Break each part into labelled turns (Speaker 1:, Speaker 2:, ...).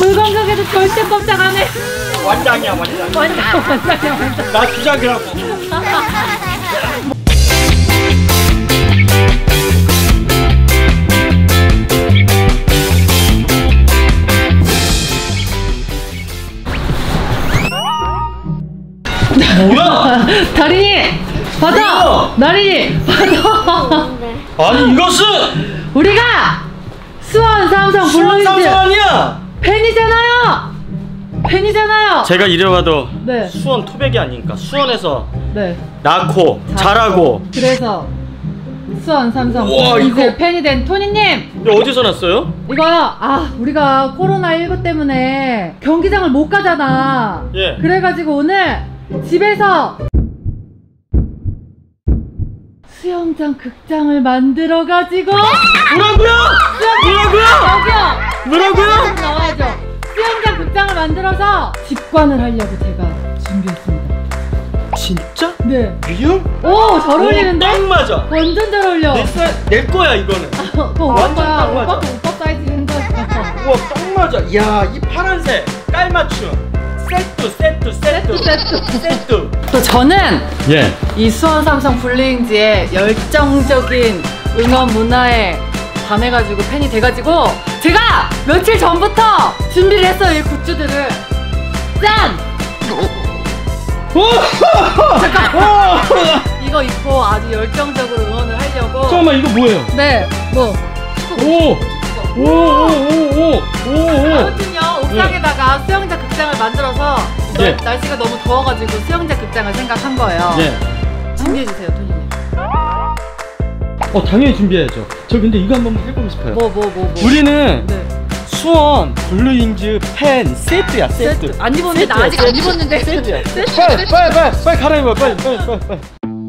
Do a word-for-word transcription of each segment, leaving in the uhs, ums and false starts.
Speaker 1: 불건강에도 절대 꼼짝 안 해.
Speaker 2: 완장이야 완장.
Speaker 1: 완장 완장이야 완장.
Speaker 2: 나 주작이라고. 뭐야?
Speaker 1: 다린이 받아. 나린이 받아.
Speaker 2: 아니 이것은
Speaker 1: 우리가 수원 삼성
Speaker 2: 수원
Speaker 1: 블루인즈
Speaker 2: 삼성 아니야.
Speaker 1: 팬이잖아요. 팬이잖아요.
Speaker 2: 제가 이래봐도
Speaker 1: 네.
Speaker 2: 수원 토백이 아니니까 수원에서
Speaker 1: 네.
Speaker 2: 낳고 자라고.
Speaker 1: 그래서 수원 삼성
Speaker 2: 우와,
Speaker 1: 블루인즈
Speaker 2: 이거-
Speaker 1: 팬이 된 토니님.
Speaker 2: 이거 어디서 났어요?
Speaker 1: 이거 아 우리가 코로나십구 때문에 경기장을 못 가잖아.
Speaker 2: 예.
Speaker 1: 그래가지고 오늘 집에서 수영장 극장을 만들어가지고
Speaker 2: 뭐라고요? 뭐라고요?
Speaker 1: 여기요.
Speaker 2: 뭐라고요?
Speaker 1: 나와야죠. 수영장 극장을 만들어서 집관을 하려고 제가 준비했습니다.
Speaker 2: 진짜?
Speaker 1: 네.
Speaker 2: 리얼?
Speaker 1: 오, 잘 어울리는데?
Speaker 2: 오, 딱 맞아.
Speaker 1: 완전 잘 어울려.
Speaker 2: 내, 사, 내 거야 이거는.
Speaker 1: 그거
Speaker 2: 완전
Speaker 1: 오빠야.
Speaker 2: 딱 맞아.
Speaker 1: 오빠 오빠 사이즈인 거.
Speaker 2: 우와 딱 맞아. 이야 이 파란색 깔맞춤. 세트 세트 세트
Speaker 1: 세트,
Speaker 2: 세트.
Speaker 1: 또 저는
Speaker 2: 예.
Speaker 1: 이 수원 삼성 블루잉즈의 열정적인 응원 문화에 반해가지고 팬이 돼가지고 제가 며칠 전부터 준비를 했어요. 이 굿즈들을. 짠! 잠깐. 이거 입고 아주 열정적으로 응원을 하려고.
Speaker 2: 잠깐만 이거 뭐예요?
Speaker 1: 네. 뭐.
Speaker 2: 오! 오오오오오오.
Speaker 1: 아무튼요 옥상에다가 수영장 극장을 만들어서
Speaker 2: 예.
Speaker 1: 날씨가 너무 더워가지고 수영장 극장을 생각한 거예요.
Speaker 2: 예.
Speaker 1: 준비해주세요, 토니님.
Speaker 2: 어 당연히 준비해야죠. 저 근데 이거 한번 해보고 싶어요.
Speaker 1: 뭐 뭐 뭐 뭐.
Speaker 2: 우리는
Speaker 1: 네.
Speaker 2: 수원 블루잉즈 팬 세트야 세트.
Speaker 1: 안 입었는데 나 아직 안 입었는데.
Speaker 2: 세트야.
Speaker 1: 세트.
Speaker 2: 빨리 빨리 빨리 빨리 갈아입어 빨리 빨리 빨리 빨리.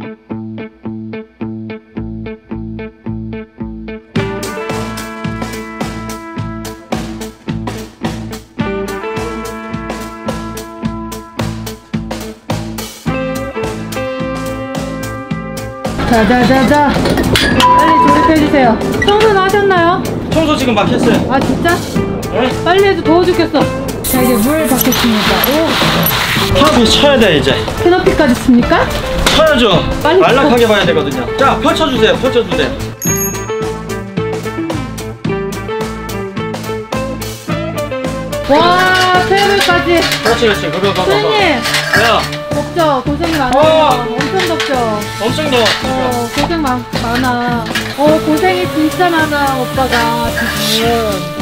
Speaker 1: 자자자자 빨리 조립해주세요. 청소는 하셨나요?
Speaker 2: 청소 지금 막 했어요.
Speaker 1: 아 진짜?
Speaker 2: 네?
Speaker 1: 빨리 해도 더워 죽겠어. 자 이제 물 받겠습니다. 오,
Speaker 2: 탑이 쳐야 돼 이제.
Speaker 1: 캐너피까지 씁니까?
Speaker 2: 쳐야죠.
Speaker 1: 빨리
Speaker 2: 안락하게 봐야 되거든요. 자 펼쳐주세요 펼쳐주세요.
Speaker 1: 와 테이블까지.
Speaker 2: 그렇지 그렇지 그거 그거 그거.
Speaker 1: 선생님
Speaker 2: 야
Speaker 1: 덥죠? 고생이 많아요.
Speaker 2: 어.
Speaker 1: 엄청 덥죠?
Speaker 2: 엄청 더워.
Speaker 1: 어, 고생 많, 많아. 어, 고생이 진짜 많아, 오빠가 지금.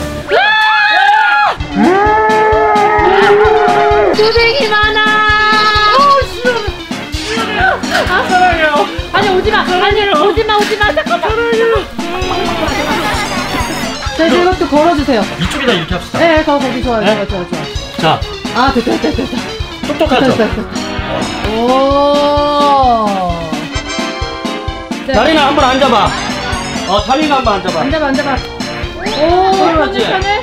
Speaker 1: 고생이 많아. 어, 시원해. 아,
Speaker 2: 사랑해요.
Speaker 1: 아니, 오지마. 아니, 오지마, 오지마. 잠깐만. 자, 이제 이것도 걸어주세요.
Speaker 2: 이쪽에다 이렇게 합시다.
Speaker 1: 네, 거, 거기 좋아요.
Speaker 2: 네?
Speaker 1: 좋아, 좋아, 좋아.
Speaker 2: 자
Speaker 1: 아, 됐다, 됐다, 됐다.
Speaker 2: 똑똑하죠?
Speaker 1: 됐다, 됐다. 오. 네.
Speaker 2: 다리나 한번 앉아봐. 어 다리나 한번 앉아봐.
Speaker 1: 앉아봐, 앉아봐. 오,
Speaker 2: 그러지.
Speaker 1: 편해.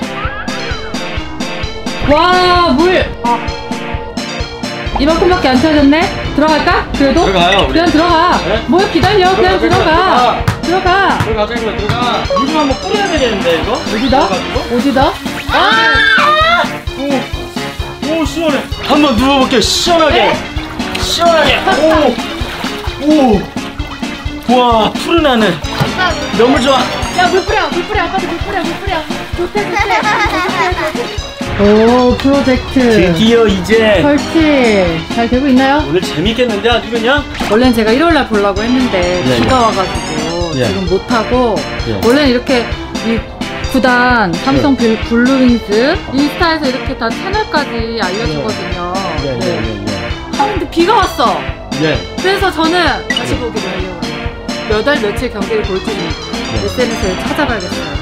Speaker 1: 와, 물. 아. 이만큼밖에 안 채워졌네. 들어갈까? 그래도?
Speaker 2: 들어가요, 우리.
Speaker 1: 그냥 들어가.
Speaker 2: 네?
Speaker 1: 뭐 기다려. 그냥
Speaker 2: 들어가,
Speaker 1: 들어가. 들어가.
Speaker 2: 들어가자 이거 들어가. 물 좀 한번 뿌려야 되겠는데 이거?
Speaker 1: 어디다?
Speaker 2: 넣어가지고?
Speaker 1: 어디다? 아!
Speaker 2: 오, 오 시원해. 한번 누워볼게요. 시원하게.
Speaker 1: 네?
Speaker 2: 시원하게. 오, 오. 와 푸른 하늘. 너무 좋아.
Speaker 1: 야, 물 뿌려. 물 뿌려. 아빠도 물 뿌려. 물 뿌려. 좋대, 좋대. 오, 프로젝트.
Speaker 2: 드디어 이제
Speaker 1: 설치. 잘 되고 있나요?
Speaker 2: 오늘 재밌겠는데 아주 그냥.
Speaker 1: 원래는 제가 일요일날 보려고 했는데
Speaker 2: 예,
Speaker 1: 비가
Speaker 2: 예.
Speaker 1: 와가지고
Speaker 2: 예.
Speaker 1: 지금 못하고
Speaker 2: 예.
Speaker 1: 원래는 이렇게 이 구단 삼성 블- 블루윙즈 인스타에서 이렇게 다 채널까지 알려주거든요.
Speaker 2: 예, 예,
Speaker 1: 네.
Speaker 2: 예, 예.
Speaker 1: 아 근데 비가 왔어.
Speaker 2: 예.
Speaker 1: 그래서 저는 다시 보기로 하려고 몇 월 며칠 경기를 볼지
Speaker 2: 예.
Speaker 1: 에스엔에스에 찾아봐야겠어요.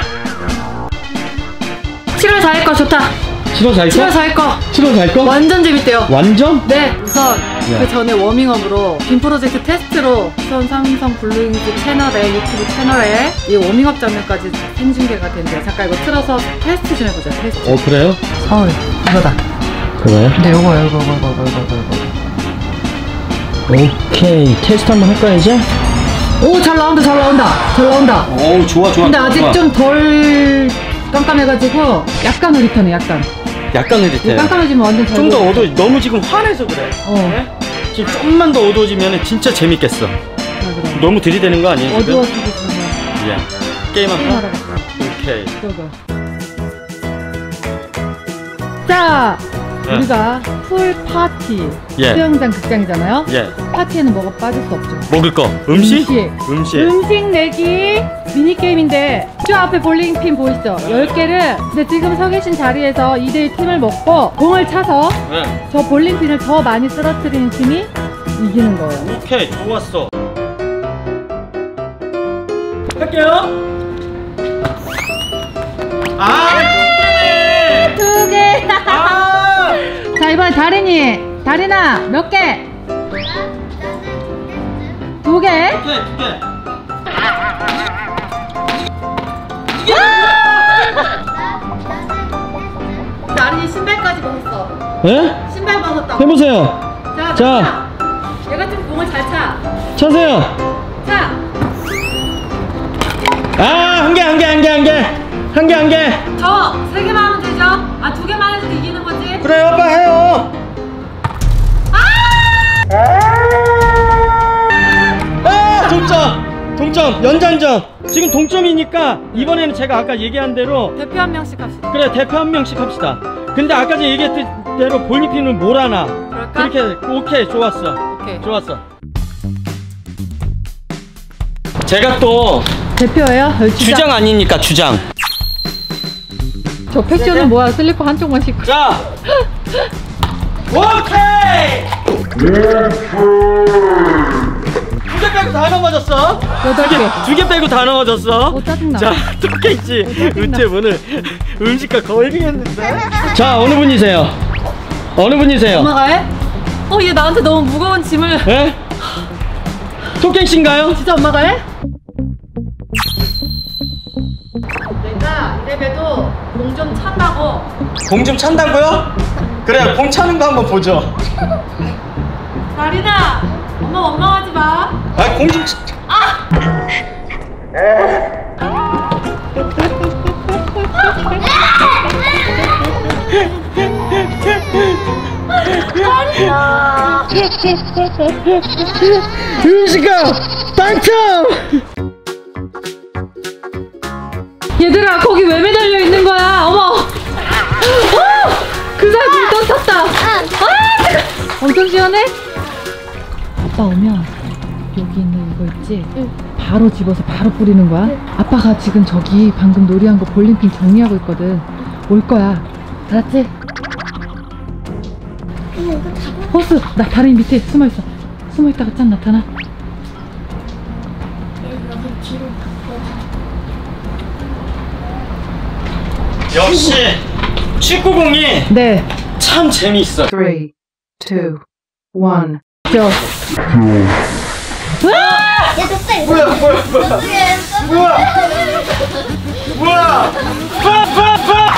Speaker 1: 칠월 사일 거 좋다.
Speaker 2: 칠월 사일 거?
Speaker 1: 칠월 사일 거
Speaker 2: 칠월 사일 거?
Speaker 1: 완전 재밌대요.
Speaker 2: 완전?
Speaker 1: 네, 우선
Speaker 2: 예.
Speaker 1: 그 전에 워밍업으로 빔 프로젝트 테스트로 수원 삼성 블루잉즈 채널에 유튜브 채널에 이 워밍업 장면까지 생중계가 된대요. 잠깐 이거 틀어서 테스트 좀 해보자. 테스트.
Speaker 2: 어 그래요?
Speaker 1: 어, 이거다.
Speaker 2: 그거요?
Speaker 1: 네, 요거, 요거, 요거, 요거, 요거, 요거.
Speaker 2: 오케이 테스트 한번 할까요 이제?
Speaker 1: 오, 잘 나온다, 잘 나온다, 잘 나온다.
Speaker 2: 오 좋아 좋아.
Speaker 1: 근데
Speaker 2: 좋아,
Speaker 1: 아직
Speaker 2: 좋아.
Speaker 1: 좀 덜 깜깜해가지고 약간 흐릿하네. 약간
Speaker 2: 약간 흐릿해.
Speaker 1: 깜깜해지면 완전 잘
Speaker 2: 좀 더
Speaker 1: 보여.
Speaker 2: 어두워. 너무 지금 환해서 그래.
Speaker 1: 어.
Speaker 2: 네? 지금 좀만 더 어두워지면 진짜 재밌겠어.
Speaker 1: 맞아.
Speaker 2: 너무 들이대는 거 아니에요? 지금?
Speaker 1: 어두워지고 있으면
Speaker 2: 예. 게임
Speaker 1: 게임하러
Speaker 2: 한번.
Speaker 1: 가.
Speaker 2: 오케이.
Speaker 1: 저거. 자,
Speaker 2: 네.
Speaker 1: 우리가 풀 파티.
Speaker 2: 예.
Speaker 1: 수영장 극장이잖아요.
Speaker 2: 예.
Speaker 1: 파티에는 뭐가 빠질 수 없죠.
Speaker 2: 먹을 거. 음식?
Speaker 1: 음식.
Speaker 2: 음식.
Speaker 1: 음식 내기 미니게임인데 저 앞에 볼링핀 보이시죠? 열 개를 근데 지금 서 계신 자리에서 이 대일 팀을 먹고 공을 차서
Speaker 2: 네.
Speaker 1: 저 볼링핀을 더 많이 쓰러뜨리는 팀이 이기는 거예요.
Speaker 2: 오케이. 좋았어. 할게요. 아,
Speaker 1: 두 개!
Speaker 2: 아!
Speaker 1: 자, 이번에 다린이. 다린아, 몇 개? 두 개?
Speaker 2: 오케이, 두 개.
Speaker 1: 다린이 신발까지 벗었어.
Speaker 2: 예?
Speaker 1: 신발 벗었다고.
Speaker 2: 해보세요.
Speaker 1: 자,
Speaker 2: 자.
Speaker 1: 자. 얘 같은 공을 잘 차.
Speaker 2: 차세요.
Speaker 1: 자,
Speaker 2: 아, 한 개, 한 개, 한 개, 한 개. 한 개, 한 개.
Speaker 1: 저 세 개만 하면 되죠? 아, 두 개만 해도 이기는 거지?
Speaker 2: 그래, 오빠 해요. 아, 동점. 동점. 연장전. 지금 동점이니까 이번에는 제가 아까 얘기한 대로
Speaker 1: 대표 한 명씩 합시다.
Speaker 2: 그래, 대표 한 명씩 합시다. 근데 아까 전에 얘기했던 대로 볼링핀을 몰아놔.
Speaker 1: 그럴까?
Speaker 2: 그렇게. 오케이, 좋았어.
Speaker 1: 오케이.
Speaker 2: 좋았어. 제가 또
Speaker 1: 대표예요? 주장.
Speaker 2: 주장 아닙니까, 주장.
Speaker 1: 저 패션은 뭐야? 슬리퍼 한쪽만 신고.
Speaker 2: 자, 오케이. 두 개 빼고 다 넘어졌어.
Speaker 1: 여덟 개.
Speaker 2: 두 개 빼고 다 넘어졌어.
Speaker 1: 오, 짜증나.
Speaker 2: 자, 똑같지.
Speaker 1: 짜증나.
Speaker 2: 은채 오늘 음식과 걸리겠는데. 자, 어느 분이세요? 어느 분이세요?
Speaker 1: 엄마가 해? 어, 얘 나한테 너무 무거운 짐을.
Speaker 2: 예? 토끼씨인가요?
Speaker 1: 진짜 엄마가 해? 내가 이래봬도 공 좀 찬다고.
Speaker 2: 공 좀 찬다고요? 그래, 공 차는 거 한번 보죠.
Speaker 1: 다린아, 엄마 원망하지 마.
Speaker 2: 아, 공 좀 차. 음식아, 당첨!
Speaker 1: 얘들아, 거기 왜 매달려 있는 거야? 어머. 어! 그 사람 물떡 탔다. 아, 잠깐. 엄청 시원해? 아빠 오면 여기 있는 이거 있지? 응. 바로 집어서 바로 뿌리는 거야. 응. 아빠가 지금 저기 방금 놀이한 거 볼링핀 정리하고 있거든. 올 거야. 알았지? 호수, 나 다리 밑에 숨어 있어. 숨어 있다가 짠 나타나.
Speaker 2: 역시 축구공이
Speaker 1: 네.
Speaker 2: 참 재미있어.
Speaker 1: 삼, 이, 일. 저.
Speaker 3: 야, 됐다, 이거.
Speaker 2: 뭐야, 뭐야, 뭐야. 뭐야? 뭐야? 빠, 빠, 빠!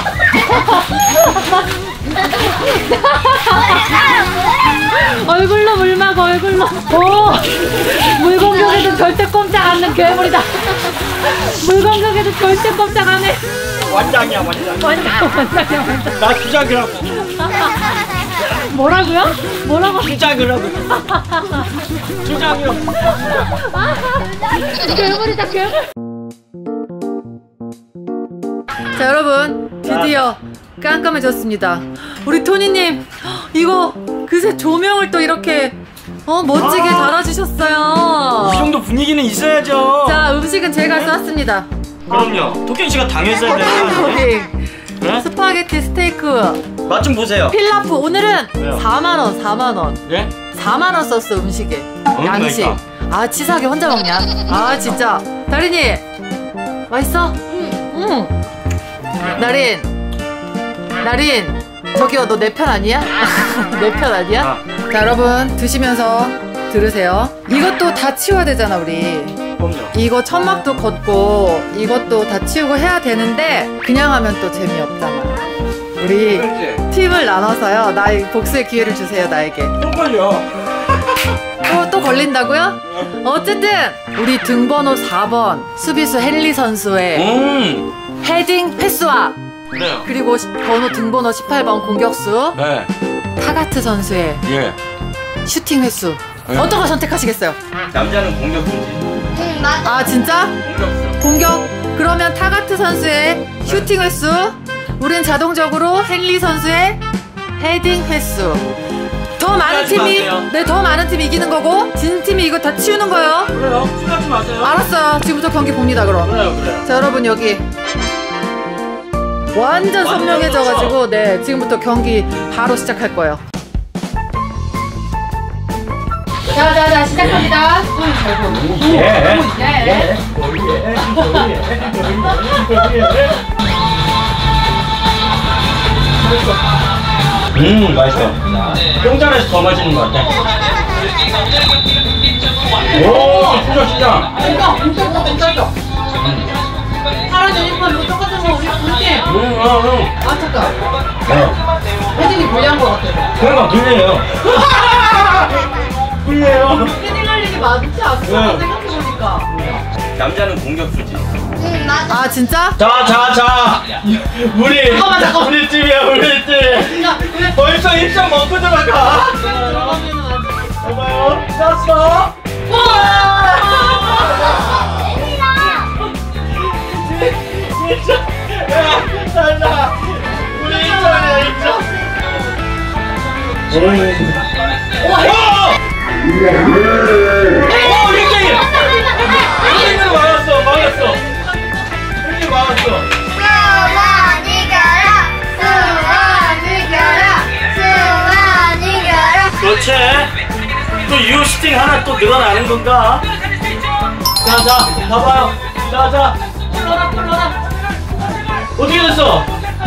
Speaker 1: 얼굴로 물막 얼굴로. 오, 물공격에도 절대 꼼짝 않는 괴물이다. 물공격에도 절대 꼼짝 안 해.
Speaker 2: 완장이야, 완장.
Speaker 1: 완전 완전이야 완전.
Speaker 2: 나 주작이라고.
Speaker 1: 뭐라고요? 뭐라고?
Speaker 2: 주작이라고. 주작이라고.
Speaker 1: 괴물이다 괴물. 자, 여러분 드디어 깜깜해졌습니다. 우리 토니님 이거 그새 조명을 또 이렇게 어 멋지게
Speaker 2: 아.
Speaker 1: 달아주셨어요.
Speaker 2: 이 정도 분위기는 있어야죠.
Speaker 1: 자, 음식은 제가 쐈습니다.
Speaker 2: 그럼요. 토끼 씨가 당했어야 되는 거 아니에요? 네?
Speaker 1: 스파게티 스테이크
Speaker 2: 맛 좀 보세요.
Speaker 1: 필라프. 오늘은
Speaker 2: 왜요?
Speaker 1: 사만 원 사만 원
Speaker 2: 예?
Speaker 1: 사만 원 썼어 음식에.
Speaker 2: 어,
Speaker 1: 양식.
Speaker 2: 그러니까.
Speaker 1: 아, 치사하게 혼자 먹냐? 아, 진짜. 다린이 맛있어? 응. 나린 나린 저기요, 너 내 편 아니야? 내 편 아니야?
Speaker 2: 아.
Speaker 1: 자, 여러분 드시면서 들으세요. 이것도 다 치워야 되잖아 우리.
Speaker 2: 그럼요.
Speaker 1: 이거 천막도 걷고 이것도 다 치우고 해야 되는데 그냥 하면 또 재미없잖아. 우리
Speaker 2: 그렇지.
Speaker 1: 팀을 나눠서요. 나의 복수의 기회를 주세요. 나에게.
Speaker 2: 또 걸려.
Speaker 1: 또, 또 걸린다고요? 어쨌든 우리 등번호 사 번 수비수 헨리 선수의
Speaker 2: 음.
Speaker 1: 헤딩 횟수와
Speaker 3: 그래요.
Speaker 1: 그리고 시- 번호 등번호 십팔 번 공격수
Speaker 3: 네.
Speaker 1: 타가트 선수의
Speaker 3: 예.
Speaker 1: 슈팅 횟수
Speaker 3: 네.
Speaker 1: 어떤 거 선택하시겠어요?
Speaker 3: 남자는 공격수지.
Speaker 4: 응, 맞아.
Speaker 1: 아 진짜?
Speaker 3: 공격수.
Speaker 1: 공격 그러면 타가트 선수의 슈팅 횟수 우린 자동적으로 헨리 선수의 헤딩 횟수 더 많은
Speaker 3: 하지
Speaker 1: 팀이
Speaker 3: 마세요.
Speaker 1: 네 더 많은 팀이 이기는 거고 진 팀이 이거 다 치우는 거예요.
Speaker 3: 그래요. 수고하지 마세요.
Speaker 1: 알았어요. 지금부터 경기 봅니다 그럼.
Speaker 3: 그래요, 그래요.
Speaker 1: 자 여러분 여기 완전 선명해져가지고 네 지금부터 경기 바로 시작할 거예요. 자자자 시작합니다.
Speaker 2: 예.
Speaker 1: 네.
Speaker 2: 음, 맛있어. 똥잔에서 더 맛있는 것 같아. 오, 진짜 시장.
Speaker 1: 이거 엄청 엄청 파란 유니폼 이거 똑같은 거 우리 볼게.
Speaker 2: 응, 어, 응.
Speaker 1: 아 잠깐.
Speaker 2: 네.
Speaker 1: 혜진이 불리한 거 같아.
Speaker 2: 그러니까 불리해요. 불리해요.
Speaker 1: 혜진 할 일이 많지 않아?
Speaker 2: 네.
Speaker 1: 생각해보니까.
Speaker 3: 남자는 공격수지.
Speaker 4: 응, 맞아.
Speaker 1: 아 진짜?
Speaker 2: 자, 자, 자. 우리,
Speaker 1: 잠깐만, 잠깐만.
Speaker 2: 우리 집이야, 우리 집.
Speaker 1: 야, 왜?
Speaker 2: 벌써 입장 먹고 들어가.
Speaker 1: 들어가면은 아주.
Speaker 2: 봐봐요. 짰어. 진짜. 야, 잘나. 우리 입장이야, 입장. 오!
Speaker 1: 와,
Speaker 2: 오! 오, 일 대 일! 일 대 일로 막았어, 막았어. 일 대 일 막았어.
Speaker 4: 수원 이겨라. 수원 이겨라. 수원 이겨라.
Speaker 2: 그렇지. 또 유효슈팅 하나 또 늘어나는 건가? 자, 자, 봐봐요. 자, 자.
Speaker 1: 불러라, 불러라.
Speaker 2: 어떻게 됐어?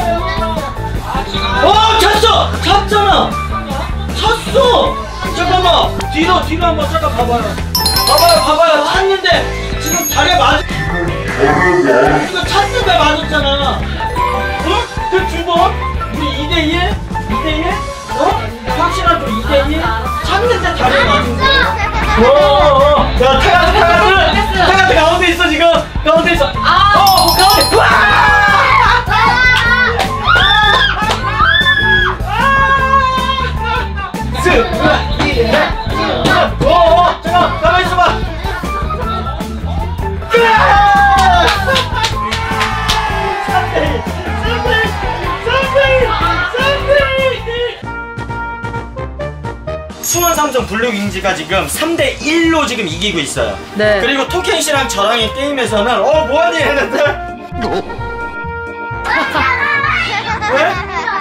Speaker 2: 어, 찼어! 찼잖아! 찼어! 잠깐만! 뒤로, 뒤로 한번 잠깐 봐봐요. 봐봐요, 봐봐요. 찼는데, 지금 다리에 맞 이거 찼는데 맞았잖아. 어? 그 두 번? 우리 이 대 일? 이 대 일? 어? 확실하죠? 이 대 일? 찼는데 다리에 맞은 거야. 오, 야, 타가트, 타가트! 타가트 가운데 있어, 지금! 가운데 있어!
Speaker 1: 아.
Speaker 2: 어, 가운데! 와! 오, 오, 잠깐, 가만히 있어봐. 수원 삼성 블루 윙즈가 지금 삼 대 일로 지금 이기고 있어요.
Speaker 1: 네.
Speaker 2: 그리고 토켄 씨랑 저랑의 게임에서는 어 뭐하니 했는데 왜?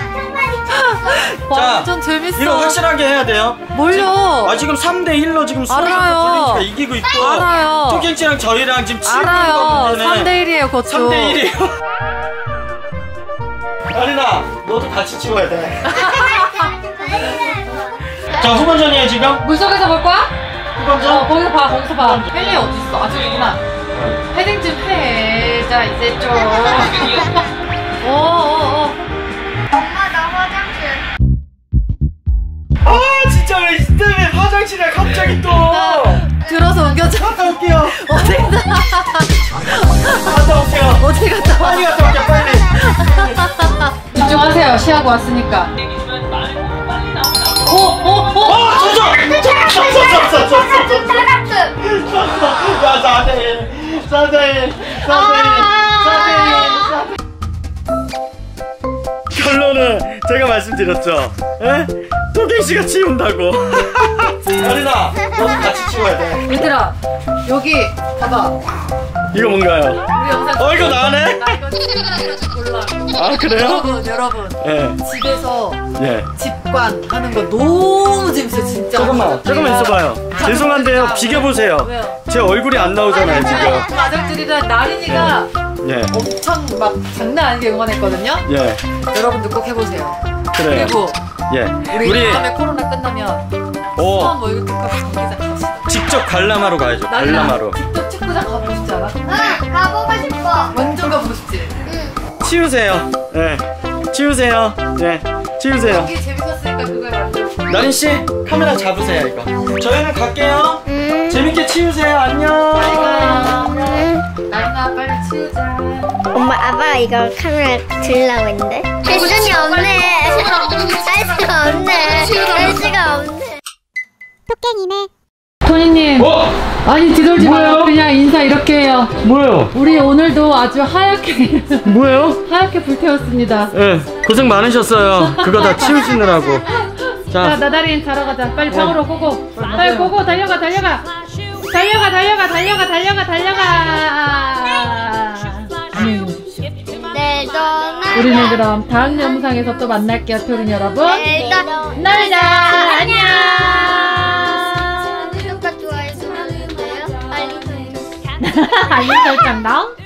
Speaker 1: 완전 재밌어.
Speaker 2: 이거 확실하게 해야 돼요.
Speaker 1: 뭘요?
Speaker 2: 지금, 아 지금 삼 대 일로 지금 수원
Speaker 1: 알아요.
Speaker 2: 삼성 블루 윙즈가 이기고 있고
Speaker 1: 알아요.
Speaker 2: 토켄 씨랑 저희랑 지금 치고 있는
Speaker 1: 알아요.
Speaker 2: 거거든요.
Speaker 1: 삼 대 일이에요, 그것도.
Speaker 2: 삼 대 일이에요. 아리나, 너도 같이 치워야 돼. 자, 후반전이에요, 지금?
Speaker 1: 물속에서 볼 거야?
Speaker 2: 후반전?
Speaker 1: 어, 거기서 봐, 거기서 봐. 헬리 어딨어? 아, 저기구나. 헤딩 좀 해. 자, 이제 좀. 어, 어, 어.
Speaker 4: 엄마 나 화장실.
Speaker 2: 아, 진짜 왜 이때문에 화장실에 갑자기 또!
Speaker 1: 들어서 옮겨줘.
Speaker 2: 갔다 올게요.
Speaker 1: 어디 갔다
Speaker 2: 갔다 올게요.
Speaker 1: 어디 갔다 와?
Speaker 2: 빨리 갔다 올게요, 빨리.
Speaker 1: 집중하세요. 시하고 왔으니까. 오, 오, 오!
Speaker 2: 어, 졌어! 졌어, 졌어, 졌어, 졌어, 졌어.
Speaker 4: 타가트.
Speaker 2: 졌어. 야, 사 대 일. 사 대 일. 사 대 일. 사 대 일. 결론은 제가 말씀드렸죠. 에? 토경 씨가 치운다고. 아리나, 너도 같이 치워야 돼.
Speaker 1: 얘들아, 여기 봐봐.
Speaker 2: 이거 뭔가요?
Speaker 1: 우리 영상.
Speaker 2: 어, 이거 나네?
Speaker 1: 나 이거 찍어서 골라.
Speaker 2: 아, 그래요?
Speaker 1: 여러분, 여러분.
Speaker 2: 예.
Speaker 1: 집에서
Speaker 2: 예.
Speaker 1: 집관 하는 거 너무 재밌어요, 진짜.
Speaker 2: 잠깐만, 잠깐만 있어봐요. 죄송한데요, 비켜보세요.
Speaker 1: 왜요?
Speaker 2: 제 얼굴이 안 나오잖아요, 지금.
Speaker 1: 가족들이랑 나린이가
Speaker 2: 예.
Speaker 1: 엄청 막 장난 아니게 응원했거든요.
Speaker 2: 예.
Speaker 1: 여러분들 꼭 해보세요.
Speaker 2: 그래요.
Speaker 1: 그리고
Speaker 2: 예.
Speaker 1: 우리,
Speaker 2: 우리,
Speaker 1: 다음에 코로나 끝나면
Speaker 2: 오,
Speaker 1: 수원 월드컵 경기장 갑시다.
Speaker 2: 직접 관람하러 가야죠,
Speaker 1: 나린아,
Speaker 2: 관람하러.
Speaker 1: 직접 축구장 가보고 싶지 않아?
Speaker 4: 응, 가보고 싶어.
Speaker 1: 완전 가보고 싶지?
Speaker 4: 응.
Speaker 2: 치우세요. 예. 치우세요. 예. 치우세요.
Speaker 1: 경기 재밌었으니까 그걸 만들어.
Speaker 2: 나린씨, 카메라 잡으세요, 이거. 저희는 갈게요.
Speaker 4: 음.
Speaker 2: 재밌게 치 치우세요. 안녕.
Speaker 1: 나가 빨리 치우자.
Speaker 4: 엄마 아빠가 이거 카메라 들으려고 했는데 수준이 없네. 할 수가 없네. 할 수가 없네. 토깽이네.
Speaker 1: 토니님.
Speaker 2: 어?
Speaker 1: 아니 뒤돌지
Speaker 2: 뭐예요?
Speaker 1: 말고 그냥 인사 이렇게 해요.
Speaker 2: 뭐예요?
Speaker 1: 우리 오늘도 아주 하얗게
Speaker 2: 뭐예요?
Speaker 1: 하얗게 불태웠습니다.
Speaker 2: 예, 고생 많으셨어요. 그거 다 치우시느라고.
Speaker 1: 자,
Speaker 2: 자,
Speaker 1: 나다리엔 자러 가자. 빨리 방으로 고고. 빨리
Speaker 2: 가세요.
Speaker 1: 고고 달려가 달려가. 달려가 달려가 달려가 달려가 달려가. 안녕히 계십시오.
Speaker 4: 내 전화.
Speaker 1: 우리는 그럼 다음 영상에서 또 만날게요, 토린 여러분.
Speaker 4: 내 전화.
Speaker 1: 놀자. 안녕.
Speaker 4: 구독과 좋아요 눌러주세요. 알림 설정.
Speaker 1: 알림 설정 당.